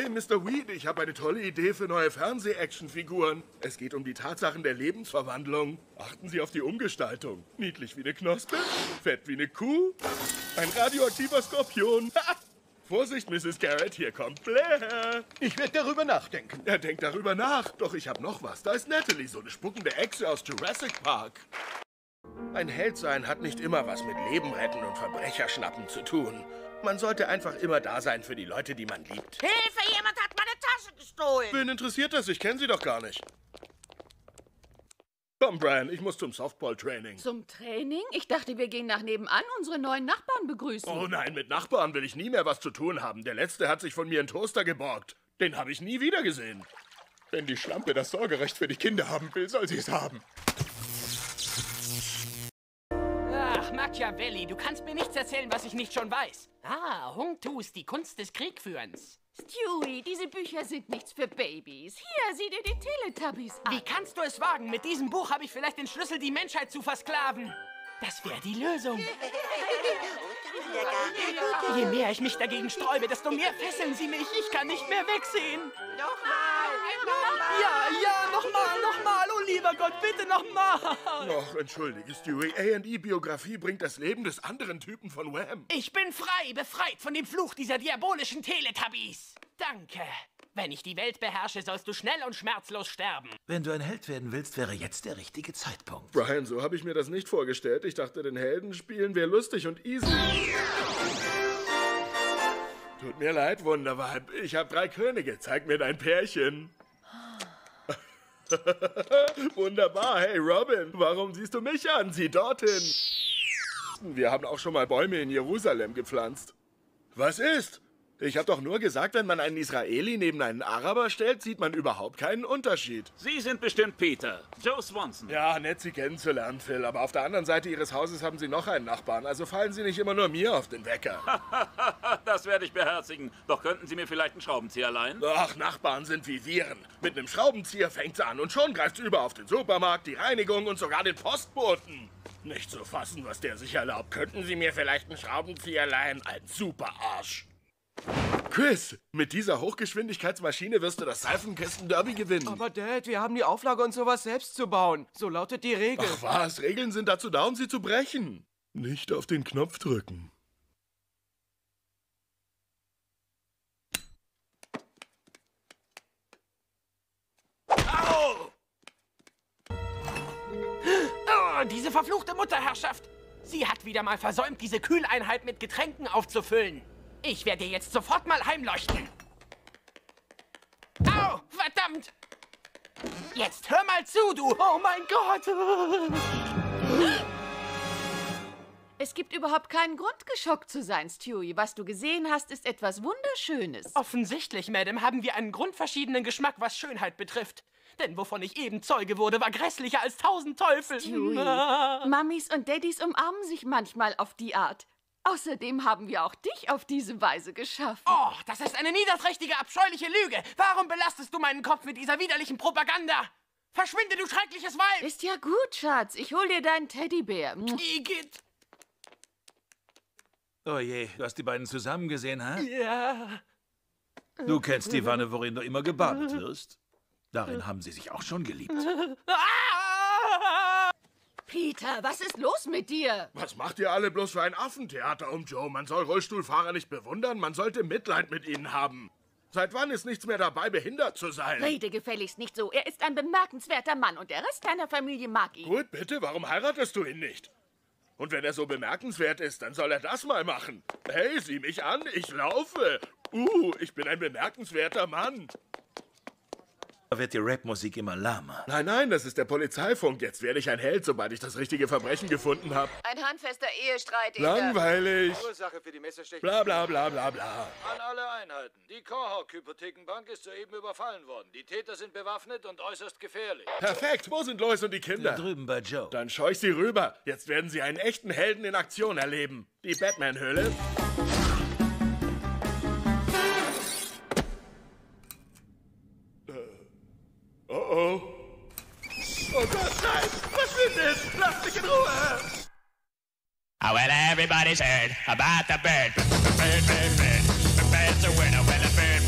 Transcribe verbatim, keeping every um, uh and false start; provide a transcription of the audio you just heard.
Mister Weed, ich habe eine tolle Idee für neue Fernseh-Action-Figuren. Es geht um die Tatsachen der Lebensverwandlung. Achten Sie auf die Umgestaltung. Niedlich wie eine Knospe, fett wie eine Kuh, ein radioaktiver Skorpion. Ha! Vorsicht, Misses Garrett, hier kommt Blair. Ich werde darüber nachdenken. Er denkt darüber nach. Doch ich habe noch was. Da ist Natalie, so eine spuckende Echse aus Jurassic Park. Ein Held sein hat nicht immer was mit Leben retten und Verbrecherschnappen zu tun. Man sollte einfach immer da sein für die Leute, die man liebt. Hilfe, jemand hat meine Tasche gestohlen. Wen interessiert das? Ich kenne sie doch gar nicht. Komm, Brian, ich muss zum Softball-Training. Zum Training? Ich dachte, wir gehen nach nebenan unsere neuen Nachbarn begrüßen. Oh nein, mit Nachbarn will ich nie mehr was zu tun haben. Der Letzte hat sich von mir einen Toaster geborgt. Den habe ich nie wieder gesehen. Wenn die Schlampe das Sorgerecht für die Kinder haben will, soll sie es haben. Ach, Machiavelli, du kannst mir nichts erzählen, was ich nicht schon weiß. Ah, Hung-Tus, die Kunst des Kriegführens. Stewie, diese Bücher sind nichts für Babys. Hier, sieh dir die Teletubbies an. Wie kannst du es wagen? Mit diesem Buch habe ich vielleicht den Schlüssel, die Menschheit zu versklaven. Das wäre die Lösung. Je mehr ich mich dagegen sträube, desto mehr fesseln sie mich. Ich kann nicht mehr wegsehen. Nochmal, nochmal. Ja, ja, nochmal, nochmal. Oh, lieber Gott, bitte nochmal. Ach, entschuldige, Stewie. A und E-Biografie bringt das Leben des anderen Typen von Wham. Ich bin frei, befreit von dem Fluch dieser diabolischen Teletubbies. Danke. Wenn ich die Welt beherrsche, sollst du schnell und schmerzlos sterben. Wenn du ein Held werden willst, wäre jetzt der richtige Zeitpunkt. Brian, so habe ich mir das nicht vorgestellt. Ich dachte, den Helden spielen wäre lustig und easy. Tut mir leid, Wunderweib. Ich habe drei Könige. Zeig mir dein Pärchen. Wunderbar. Hey, Robin, warum siehst du mich an? Sieh dorthin. Wir haben auch schon mal Bäume in Jerusalem gepflanzt. Was ist? Ich habe doch nur gesagt, wenn man einen Israeli neben einen Araber stellt, sieht man überhaupt keinen Unterschied. Sie sind bestimmt Peter. Joe Swanson. Ja, nett, Sie kennenzulernen, Phil. Aber auf der anderen Seite Ihres Hauses haben Sie noch einen Nachbarn. Also fallen Sie nicht immer nur mir auf den Wecker. Das werde ich beherzigen. Doch könnten Sie mir vielleicht einen Schraubenzieher leihen? Ach, Nachbarn sind wie Viren. Mit einem Schraubenzieher fängt's an und schon greift's über auf den Supermarkt, die Reinigung und sogar den Postboten. Nicht zu fassen, was der sich erlaubt. Könnten Sie mir vielleicht einen Schraubenzieher leihen? Ein super Arsch. Chris, mit dieser Hochgeschwindigkeitsmaschine wirst du das Seifenkästen-Derby gewinnen. Aber Dad, wir haben die Auflage, uns sowas selbst zu bauen. So lautet die Regel. Ach was, Regeln sind dazu da, um sie zu brechen. Nicht auf den Knopf drücken. Au! Oh, diese verfluchte Mutterherrschaft. Sie hat wieder mal versäumt, diese Kühleinheit mit Getränken aufzufüllen. Ich werde jetzt sofort mal heimleuchten. Au, verdammt! Jetzt hör mal zu, du! Oh mein Gott! Es gibt überhaupt keinen Grund, geschockt zu sein, Stewie. Was du gesehen hast, ist etwas Wunderschönes. Offensichtlich, Madame, haben wir einen grundverschiedenen Geschmack, was Schönheit betrifft. Denn wovon ich eben Zeuge wurde, war grässlicher als tausend Teufel. Stewie, Mamis und Daddys umarmen sich manchmal auf die Art. Außerdem haben wir auch dich auf diese Weise geschaffen. Oh, das ist eine niederträchtige, abscheuliche Lüge. Warum belastest du meinen Kopf mit dieser widerlichen Propaganda? Verschwinde, du schreckliches Weib! Ist ja gut, Schatz. Ich hol dir deinen Teddybär. Igitt! Oh je, du hast die beiden zusammen gesehen, hä? Ja. Du kennst die Wanne, worin du immer gebadet wirst. Darin haben sie sich auch schon geliebt. Peter, was ist los mit dir? Was macht ihr alle bloß für ein Affentheater um Joe? Man soll Rollstuhlfahrer nicht bewundern, man sollte Mitleid mit ihnen haben. Seit wann ist nichts mehr dabei, behindert zu sein? Rede gefälligst nicht so. Er ist ein bemerkenswerter Mann und der Rest deiner Familie mag ihn. Gut, bitte, warum heiratest du ihn nicht? Und wenn er so bemerkenswert ist, dann soll er das mal machen. Hey, sieh mich an, ich laufe. Uh, ich bin ein bemerkenswerter Mann. Da wird die Rapmusik immer lahmer. Nein, nein, das ist der Polizeifunk. Jetzt werde ich ein Held, sobald ich das richtige Verbrechen gefunden habe. Ein handfester Ehestreit. Langweilig. Ursache für die Messerstechen. Bla bla bla bla bla. An alle Einheiten. Die Cohawk-Hypothekenbank ist soeben überfallen worden. Die Täter sind bewaffnet und äußerst gefährlich. Perfekt. Wo sind Lois und die Kinder? Da drüben bei Joe. Dann scheu ich sie rüber. Jetzt werden sie einen echten Helden in Aktion erleben. Die Batman-Höhle. Oh oh. Oh Gott, nein! Verschwindet! Lasst mich in Ruhe! Oh, well, everybody's heard about the bird. The bird, bird, bird. The bird's a winner when the bird